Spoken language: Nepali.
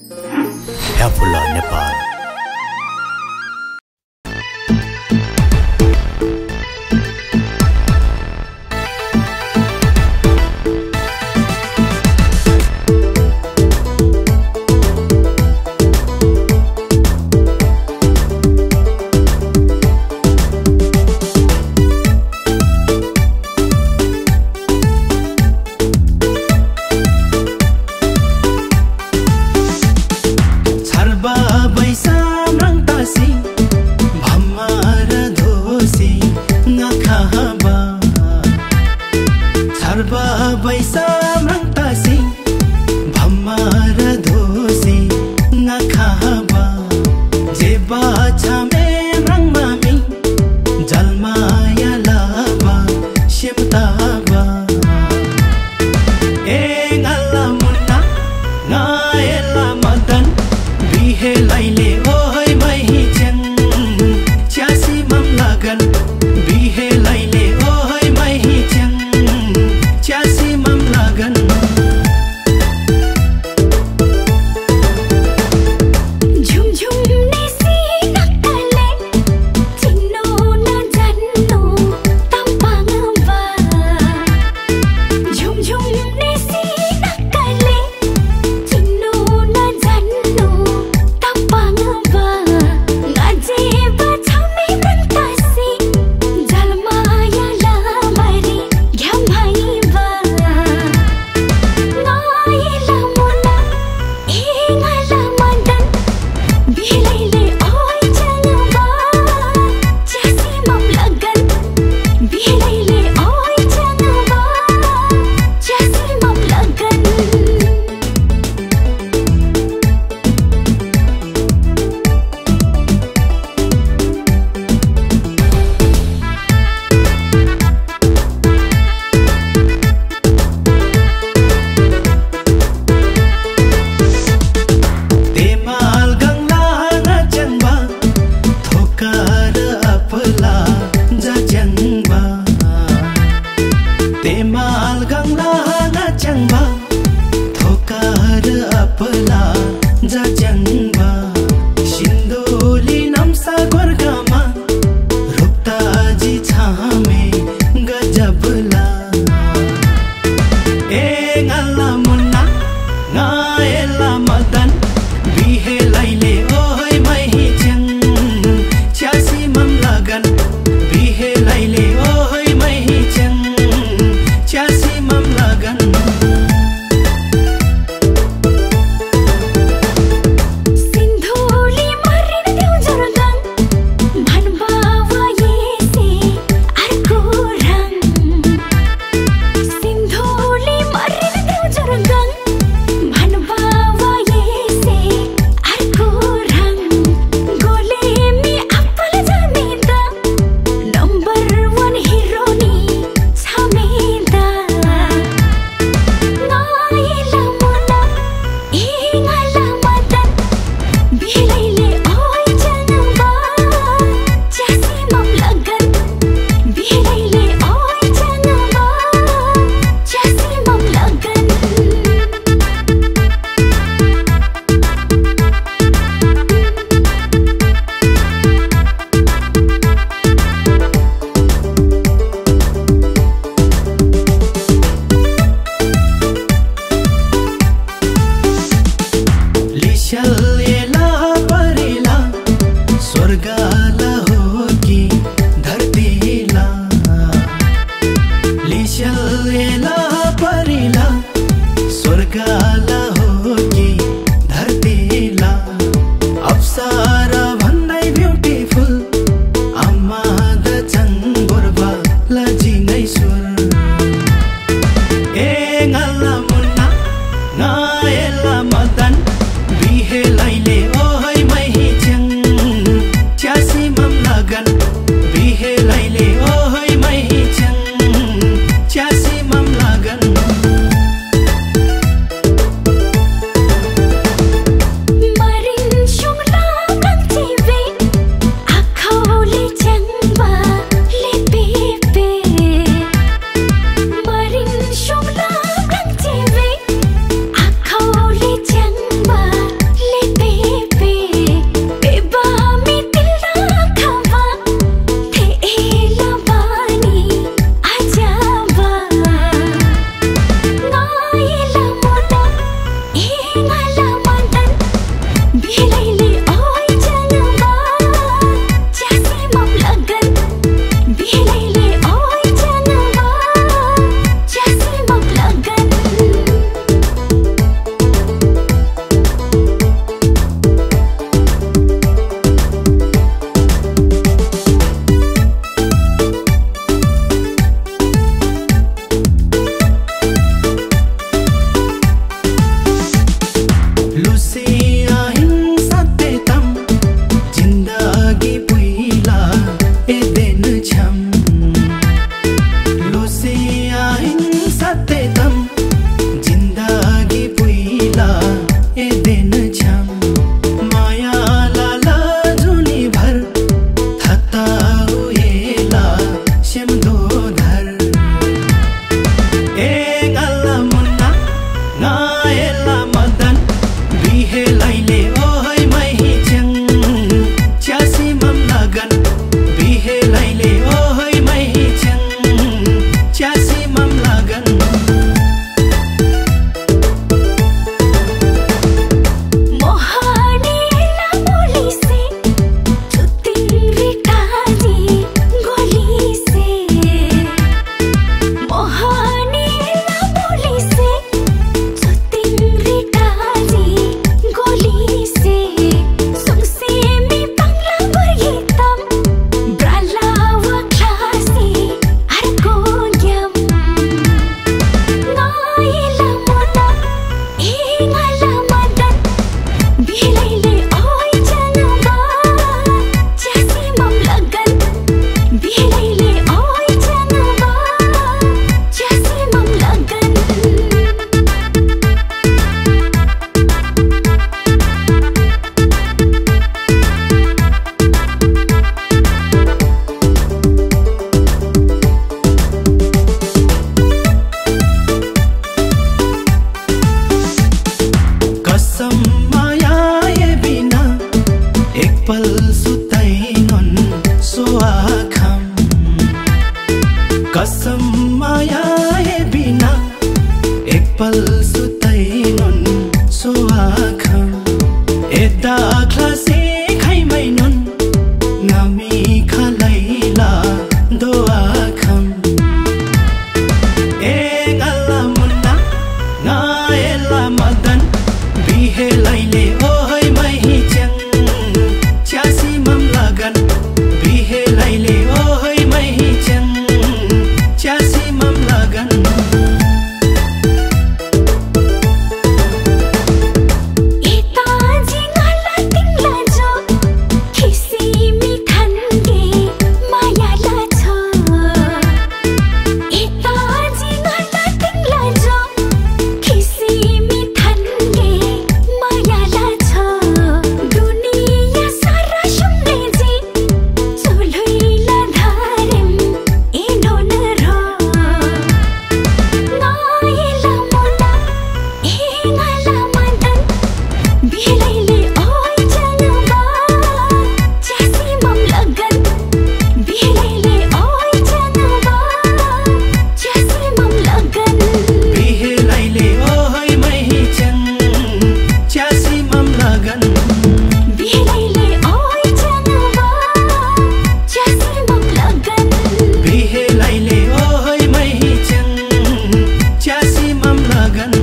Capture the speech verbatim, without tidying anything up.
Fyafulla Nepal. Chharba Baisa rang tasi bhamar dosi ngakhaba Chharba Baisa rang tasi bhamar dosi ngakhaba jeba chame rang mami jalmaya laba shimtaba engala munna ngaela madan bihe laile oi mai chang chasi mam lagan bihe laile oi mai chang chasi mam lagan झुम झुम नेसी नक्कले चिन्नो नजान्नो ताम्पाङ बा झुम झुम नेसी नक्कले चिन्नो नजान्नो ताम्पाङ बा गाजे बछामे रन्तासी जलमाया लामरी घ्यामाई बा गाइला मुना एंगला मदन बिहेलाइले ओइ चंगबा च्यासी मम लगन बिहेलाइले ओइ चंगबा च्यासी मम लगन Temal gangla na changba thokar apla ja changba Temal gangla na changba thokar apla ja changba Sindoli namsa gorgama rukta ji chhame gajabla engala munna ngaela madan bihe laile oi mai chang chasi mam lagan bihe laile oi mai chang chasi mam lagan Sindhuli मरिन देउ जरगङ भन्बावा येसे अर्को रङ सिन्धुली मरिन देउ जरगङ भन्बावा येसे अर्को रङ गोले मी आप्पल जामेदा नम्बर वन हिरोनी छामेदा गाइला मुना एंगला मदन बिहेलाइले ओइ चंगबा च्यासी मम लगन बिहेलाइले ओइ चंगबा च्यासी मम लगन लिशल एला परिला स्वर्गाला हो कि धरतीला लिशल एला परिला स्वर्गाला हो कि धरतीला अप्सरा भन्दै ब्युटिफुल अम्मा द चङ्गोर्बा लजिनै सुर engala munna ngaela madan bihe lai kham eda klase khai mai nun ngami khalaila doa kham e ngala munna nga ela madan bihe laile oi mai chang chasi mam lagan bihe laile oi mai chang chasi mam lagan Lagan